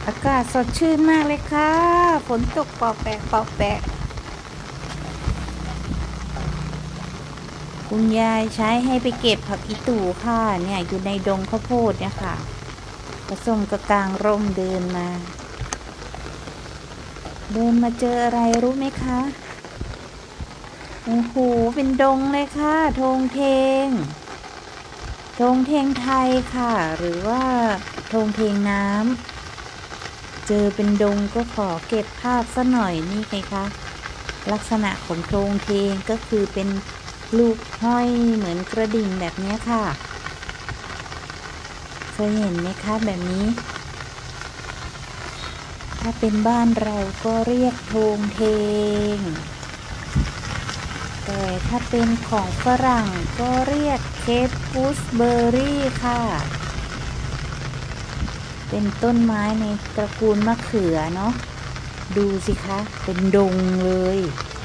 อากาศสดชื่นมากเลยค่ะฝนตกปอแปะปอแปะคุณยายใช้ให้ไปเก็บผักอีตู่ค่ะเนี่ยอยู่ในดงข้าวโพดเนี่ยค่ะผสมกับกลางร่มเดินมาเจออะไรรู้ไหมคะโอ้โหเป็นดงเลยค่ะธงเทงไทยค่ะหรือว่าธงเทงน้ำเจอเป็นดงก็ขอเก็บภาพซะหน่อยนี่ไงคะลักษณะของโธงเทงก็คือเป็นลูกห้อยเหมือนกระดิ่งแบบนี้ค่ะเคยเห็นไหมคะแบบนี้ถ้าเป็นบ้านเราก็เรียกโธงเทงแต่ถ้าเป็นของฝรั่งก็เรียกเคปกูสเบอร์รี่ค่ะเป็นต้นไม้ในตระกูลมะเขือเนาะดูสิคะเป็นดงเลย